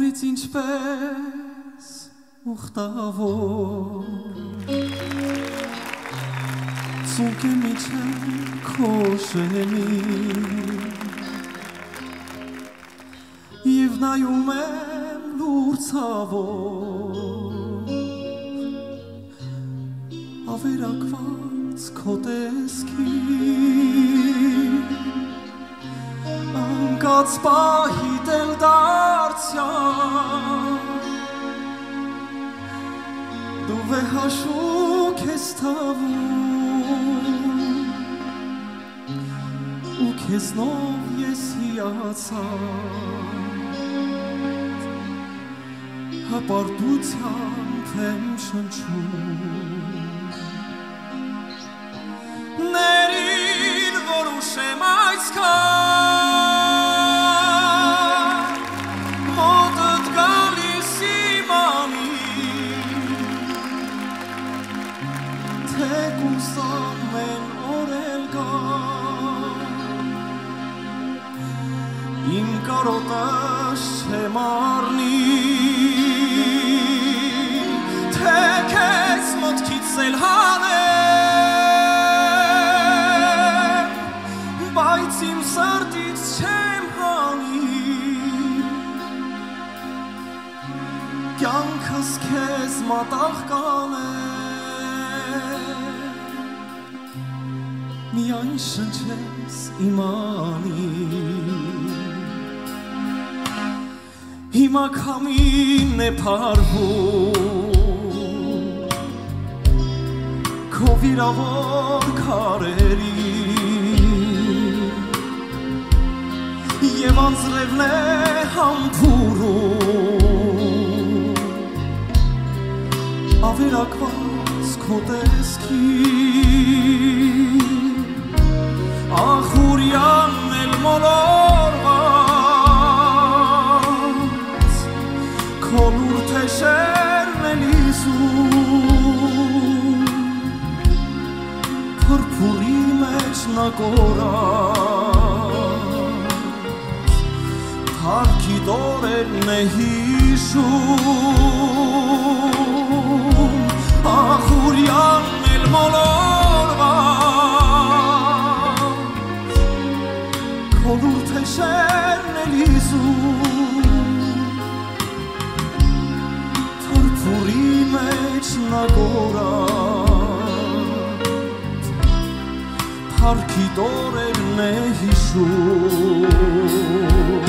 Ուրից ինչպես ուխտավոր Ցունք է միջև քո շեմի Եվ նայում եմ լուրցավոր Ավերակված քո տեսքի Անկած պահիդ էլ դարձյալ Դու վեհաշուկ ես թվում Ու քեզնով ես հիացած Հպարտությամբ եմ շնչում Ներիր, որ ուշեմ այսքան Մոտդ գալիս իմ անի Թեկուզ ամեն օր էլ գա Իմ կարոտաշ չեմ առնի Թե քեզ մոտքից էլ հանեմ Բայց իմ սրտից չեմ հանի Կյանքս քեզ մատաղ կանեմ Միայն շնչես իմ անի Հիմա քամին է փարվում Քո վիրավոր քարերի Եվ անձրևն է համբուրում Ավերակված քո տեսքի Ախուրյանն էլ մոլորված Քո լուր թեշերն էլ իզում Փրփուրի մեջ նա կորած Հարքի դորերն է հիշում Ախուրյանն էլ մոլորված Քո լուր թեշերն էլ իզում Փրփուրի մեջ նա կորած Հարքի դորերն է հիշում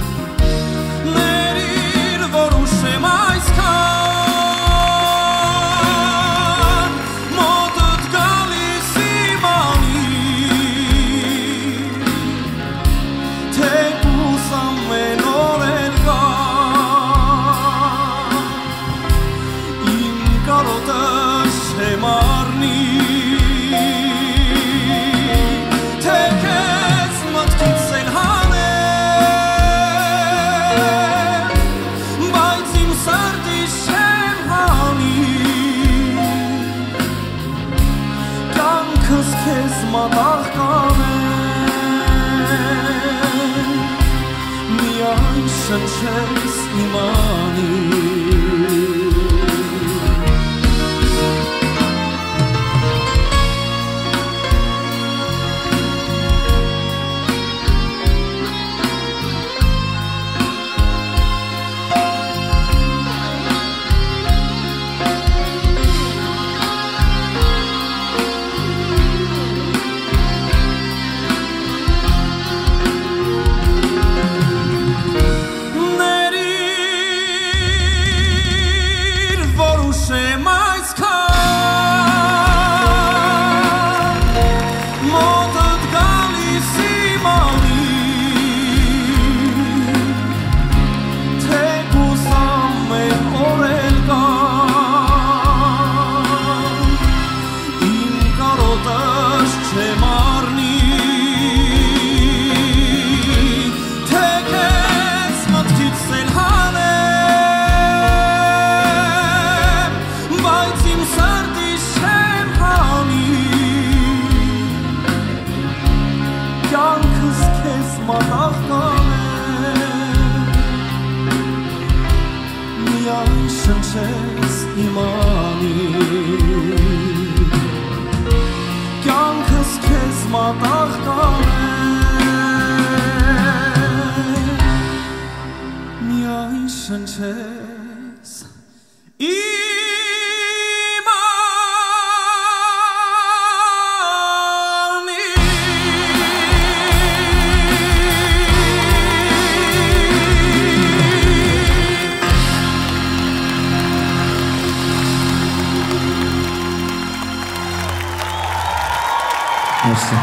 Ներիր, որ ուշեմ այսքան Մոտդ գալիս իմ անի Թեկուզ ամեն օր էլ գա Իմ կարոտաշ չեմ առնի Քեզ մատաղ կանեմ Միայն շնչես իմ անի չես իմանի կյանքս քեզ մատաղ կանեմ միայն շնչես Merci.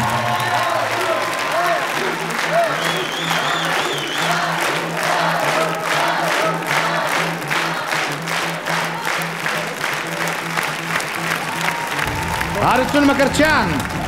Harrison Makarchan.